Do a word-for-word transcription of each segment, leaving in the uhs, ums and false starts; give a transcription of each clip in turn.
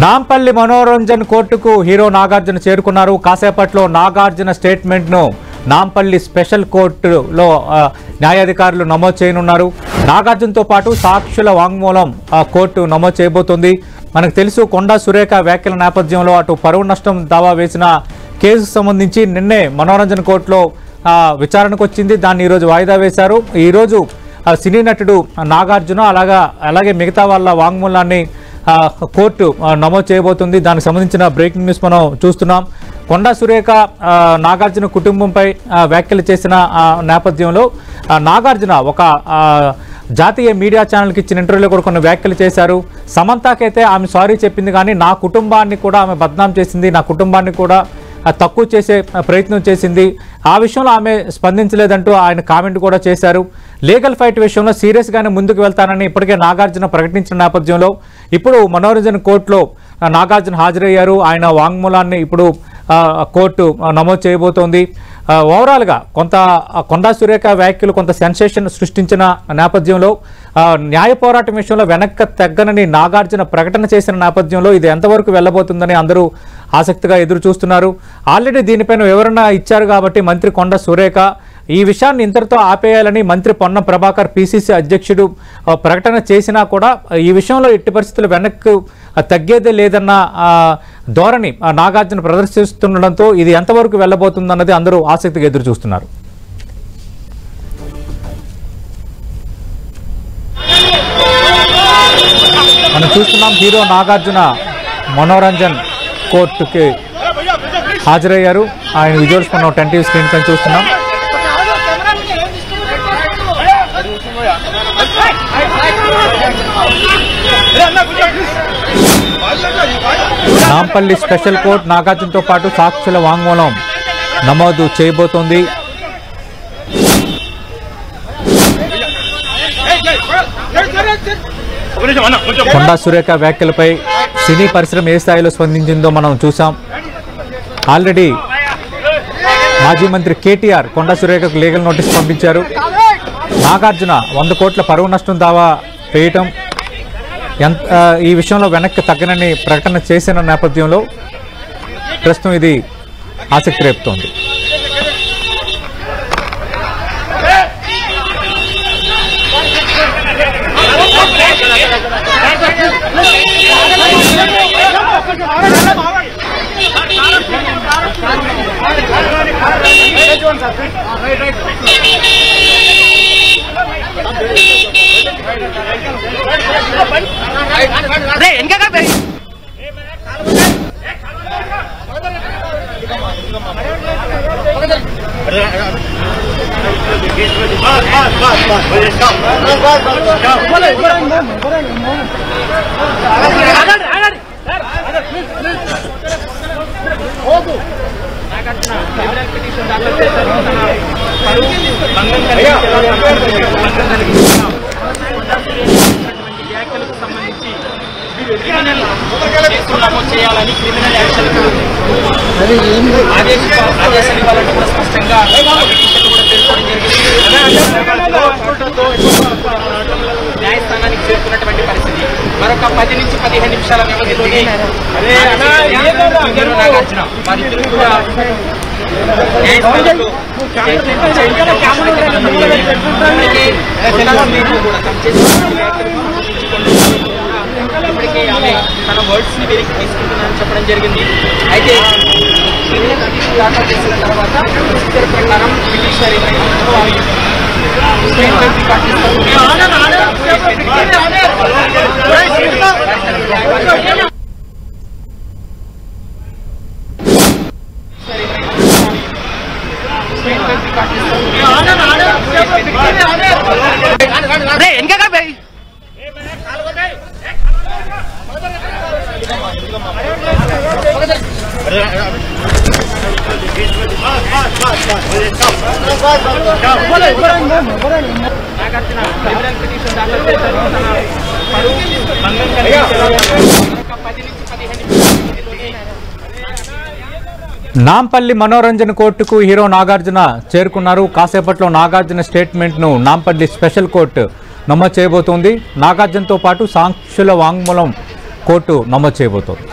నాంపల్లి మనోరంజన్ కోర్టుకు హీరో నాగార్జున చేరుకున్నారు. కాసేపట్లో నాగార్జున స్టేట్మెంట్ను నాంపల్లి స్పెషల్ కోర్టులో న్యాయాధికారులు నమోదు చేయనున్నారు. నాగార్జునతో పాటు సాక్షుల వాంగ్మూలం కోర్టు నమోదు చేయబోతోంది. మనకు తెలుసు, కొండా సురేఖ వ్యాఖ్యల నేపథ్యంలో అటు పరువు నష్టం దావా వేసిన కేసుకు సంబంధించి నిన్నే మనోరంజన్ కోర్టులో విచారణకు వచ్చింది. దాన్ని ఈరోజు వాయిదా వేశారు. ఈరోజు సినీ నటుడు నాగార్జున అలాగా అలాగే మిగతా వాళ్ళ వాంగ్మూలాన్ని కోర్టు నమోదు చేయబోతుంది. దానికి సంబంధించిన బ్రేకింగ్ న్యూస్ మనం చూస్తున్నాం. కొండా సురేఖ నాగార్జున కుటుంబంపై వ్యాఖ్యలు చేసిన నేపథ్యంలో నాగార్జున ఒక జాతీయ మీడియా ఛానల్కి ఇచ్చిన ఇంటర్వ్యూలో కూడా కొన్ని వ్యాఖ్యలు చేశారు. సమంతకైతే ఆమె సారీ చెప్పింది, కానీ నా కుటుంబాన్ని కూడా ఆమె బద్నాం చేసింది, నా కుటుంబాన్ని కూడా తక్కువ చేసే ప్రయత్నం చేసింది, ఆ విషయంలో ఆమె స్పందించలేదంటూ ఆయన కామెంట్ కూడా చేశారు. లీగల్ ఫైట్ విషయంలో సీరియస్గానే ముందుకు వెళ్తానని ఇప్పటికే నాగార్జున ప్రకటించిన నేపథ్యంలో ఇప్పుడు మనోరంజన్ కోర్టులో నాగార్జున హాజరయ్యారు. ఆయన వాంగ్మూలాన్ని ఇప్పుడు కోర్టు నమోదు చేయబోతోంది. ఓవరాల్గా కొంత కొండా సురేఖ వ్యాఖ్యలు కొంత సెన్సేషన్ సృష్టించిన నేపథ్యంలో న్యాయ పోరాటం విషయంలో వెనక్కి తగ్గనని నాగార్జున ప్రకటన చేసిన నేపథ్యంలో ఇది ఎంతవరకు వెళ్ళబోతుందని అందరూ ఆసక్తిగా ఎదురు చూస్తున్నారు. ఆల్రెడీ దీనిపైన వివరణ ఇచ్చారు కాబట్టి మంత్రి కొండా సురేఖ ఈ విషయాన్ని ఇంతటితో ఆపేయాలని మంత్రి పొన్నం ప్రభాకర్ పిసిసి అధ్యక్షుడు ప్రకటన చేసినా కూడా ఈ విషయంలో ఎట్టి పరిస్థితులు వెనక్కు తగ్గేదే లేదన్న ధోరణి నాగార్జున ప్రదర్శిస్తుండడంతో ఇది ఎంతవరకు వెళ్ళబోతుందన్నది అందరూ ఆసక్తిగా ఎదురు చూస్తున్నారు. మనం చూస్తున్నాం, హీరో నాగార్జున మనోరంజన్ కోర్టుకి హాజరయ్యారు. ఆయన విజువల్స్ మనం టెన్ టీవీ స్క్రీన్ పైన చూస్తున్నాం. నాంపల్లి స్పెషల్ కోర్టు నాగార్జునతో పాటు సాక్షుల వాంగ్మూలం నమోదు చేయబోతోంది. కొండా సురేఖ వ్యాఖ్యలపై సినీ పరిశ్రమ ఏ స్థాయిలో స్పందించిందో మనం చూసాం. ఆల్రెడీ మాజీ మంత్రి కేటీఆర్ కొండా సురేఖకు లీగల్ నోటీస్ పంపించారు. నాగార్జున వంద కోట్ల పరువు నష్టం దావా వేయటం ఎంత ఈ విషయంలో వెనక్కి తగ్గనని ప్రకటన చేసిన నేపథ్యంలో ప్రస్తుతం ఇది ఆసక్తి రేపుతోంది. వ్యాఖ్యలకు సంబంధించి క్రిమినల్ కేసు నమోదు చేయాలని క్రిమినల్ యాక్షన్ ఆదేశాలు ఇవ్వాలంటే కూడా స్పష్టంగా పిటిషన్ కూడా పేర్కొనడం జరిగింది. న్యాయస్థానానికి చేరుకున్నటువంటి పరిస్థితి మరొక పది నుంచి పదిహేను నిమిషాల వ్యవధిలోనే నాగార్జున వారిద్దరూ కూడా న్యాయస్థానంలో ఇప్పటికే ఆమె తన వర్డ్స్ ని వెనక్కి తీసుకుంటున్నానని చెప్పడం జరిగింది. అయితే దాఖలు చేసిన తర్వాత ప్రొసీజర్ ప్రకారం పిటిషనర్ ఏమైనా పిటిషన్ దాఖలు చేశారు. నాంపల్లి మనోరంజన్ కోర్టుకు హీరో నాగార్జున చేరుకున్నారు. కాసేపట్లో నాగార్జున స్టేట్మెంట్ను నాంపల్లి స్పెషల్ కోర్టు నమోదు చేయబోతోంది. నాగార్జునతో పాటు సాక్షుల వాంగ్మూలం కోర్టు నమోదు చేయబోతోంది.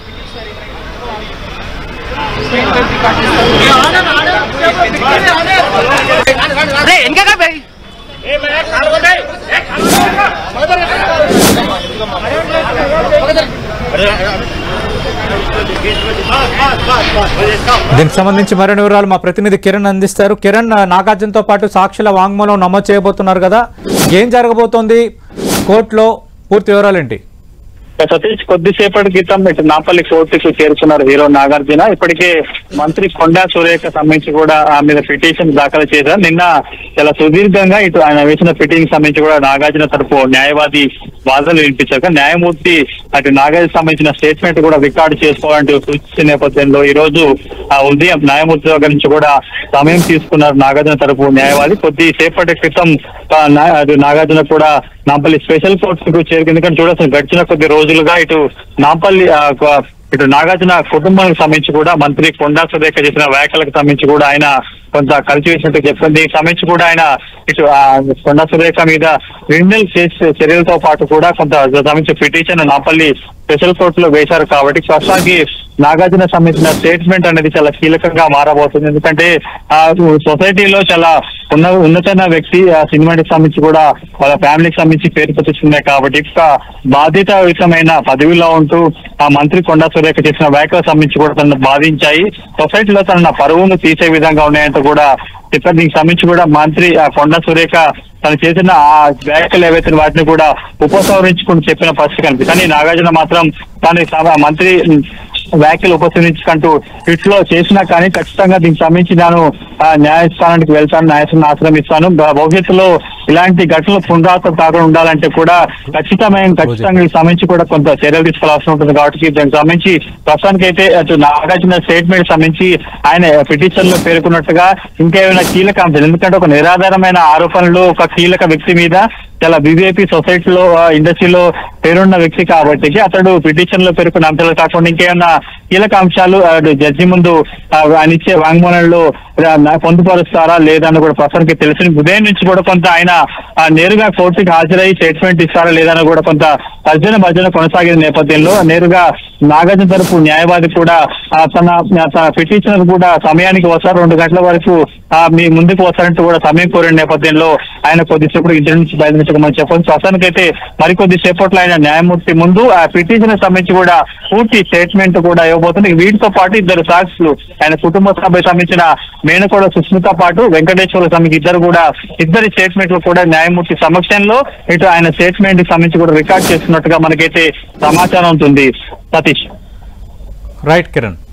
దీనికి సంబంధించి మరిన్ని వివరాలు మా ప్రతినిధి కిరణ్ అందిస్తారు. కిరణ్, నాగార్జునతో పాటు సాక్షుల వాంగ్మూలం నమోదు చేయబోతున్నారు కదా, ఏం జరగబోతోంది కోర్టులో, పూర్తి వివరాలు ఏంటి? సతీష్, కొద్దిసేపటి క్రితం ఇటు నాంపల్లి కోర్టుకు చేరుకున్నారు హీరో నాగార్జున. ఇప్పటికే మంత్రి కొండా సురేఖ సంబంధించి కూడా ఆ మీద పిటిషన్ దాఖలు చేశారు. నిన్న చాలా సుదీర్ఘంగా ఇటు ఆయన వేసిన పిటిషన్ సంబంధించి కూడా నాగార్జున తరపు న్యాయవాది వాదనలు వినిపించాక న్యాయమూర్తి అటు నాగార్జున సంబంధించిన స్టేట్మెంట్ కూడా రికార్డు చేసుకోవాలంటూ సూచించిన నేపథ్యంలో ఈ రోజు ఆ ఉదయం న్యాయమూర్తి దగ్గర నుంచి కూడా సమయం తీసుకున్నారు నాగార్జున తరపు న్యాయవాది. కొద్దిసేపటి క్రితం నాగార్జున కూడా నాంపల్లి స్పెషల్ కోర్టుకు చేరుకు. ఎందుకంటే చూడాల్సిన గడిచిన కొద్ది రోజులుగా ఇటు నాంపల్లి ఇటు నాగార్జున కుటుంబానికి సంబంధించి కూడా మంత్రి కొండా సురేఖ చేసిన వ్యాఖ్యలకు సంబంధించి కూడా ఆయన కొంత కలిసి వేసినట్టు చెప్తుంది. దీనికి సంబంధించి కూడా ఆయన ఇటు కొండా సురేఖ మీద క్రిమినల్ కేసు చర్యలతో పాటు కూడా కొంత సంబంధించిన పిటిషన్ నాంపల్లి స్పెషల్ కోర్టులో వేశారు. కాబట్టి ప్రస్తుతానికి నాగార్జున సంబంధించిన స్టేట్మెంట్ అనేది చాలా కీలకంగా మారబోతుంది. ఎందుకంటే ఆ సొసైటీలో చాలా ఉన్న ఉన్నతమైన వ్యక్తి, ఆ సినిమాకి సంబంధించి కూడా వాళ్ళ ఫ్యామిలీకి సంబంధించి పేరు ప్రతిస్తున్నాయి. కాబట్టి ఒక బాధ్యతాయుతమైన పదవిలో ఉంటూ ఆ మంత్రి కొండా సురేఖ చేసిన వ్యాఖ్యలకు సంబంధించి కూడా తనను బాధించాయి, సొసైటీలో తన పరువును తీసే విధంగా ఉన్నాయంటూ కూడా చెప్పారు. దీనికి సంబంధించి కూడా మంత్రి కొండా సురేఖ తను చేసిన ఆ వ్యాఖ్యలు ఏవైతే వాటిని కూడా ఉపసంహరించుకుని చెప్పిన పరిస్థితి కనిపిస్తుంది. కానీ నాగార్జున మాత్రం తాను మంత్రి వ్యాఖ్యలు ఉపసంహరించుకుంటూ ఇట్లో చేసినా కానీ ఖచ్చితంగా దీనికి సంబంధించి నేను న్యాయస్థానానికి వెళ్తాను, న్యాయస్థానం ఆశ్రమిస్తాను, భవిష్యత్తులో ఇలాంటి ఘటనలు పునరావృతం కాకుండా ఉండాలంటే కూడా ఖచ్చితమైన ఖచ్చితంగా దీనికి సంబంధించి కూడా కొంత చర్యలు తీసుకోవాల్సి ఉంటుంది. కాబట్టి దానికి సంబంధించి ప్రస్తుతానికి అయితే అటు నాగార్జున స్టేట్మెంట్ సంబంధించి ఆయన పిటిషన్ లో పేర్కొన్నట్టుగా ఇంకేమైనా కీలక అంశాలు, ఎందుకంటే ఒక నిరాధారమైన ఆరోపణలు ఒక కీలక వ్యక్తి మీద చాలా బీజేపీ సొసైటీలో ఇండస్ట్రీలో పేరున్న వ్యక్తి కాబట్టి అతడు పిటిషన్ లో పేర్కొన్న అంశాలు కాకుండా ఇంకేమైనా కీలక అంశాలు జడ్జి ముందు ఆయన ఇచ్చే వాంగ్మూలంలో పొందుపరుస్తారా లేదా అని కూడా ప్రస్తుతానికి తెలిసిన ఉదయం నుంచి కూడా కొంత ఆయన నేరుగా కోర్టుకి హాజరై స్టేట్మెంట్ ఇస్తారా లేదని కూడా కొంత తర్జన భర్జన కొనసాగిన నేపథ్యంలో నేరుగా నాగార్జున తరపు న్యాయవాది కూడా తన తన పిటిషనర్ కూడా సమయానికి వస్తారు, రెండు గంటల వరకు మీ ముందుకు వస్తారంటూ కూడా సమయం కోరిన నేపథ్యంలో ఆయన కొద్దిసేపు ఇంటి నుంచి బయలుదేరించమని చెప్పండి. ప్రస్తుతానికైతే మరికొద్ది సేపట్లో ఆయన న్యాయమూర్తి ముందు ఆ పిటిషన్ సంబంధించి కూడా పూర్తి స్టేట్మెంట్ కూడా ఇవ్వబోతుంది. వీటితో పాటు ఇద్దరు సాక్షులు ఆయన కుటుంబ సభ్యులకు సంబంధించిన మేనకోడ సుస్మిత పాటు వెంకటేశ్వర స్వామికి ఇద్దరు కూడా ఇద్దరి స్టేట్మెంట్లు కూడా న్యాయమూర్తి సమక్షంలో ఇటు ఆయన స్టేట్మెంట్ కి సంబంధించి కూడా రికార్డ్ చేస్తున్నట్టుగా మనకైతే సమాచారం ఉంటుంది. సతీష్. రైట్ కిరణ్.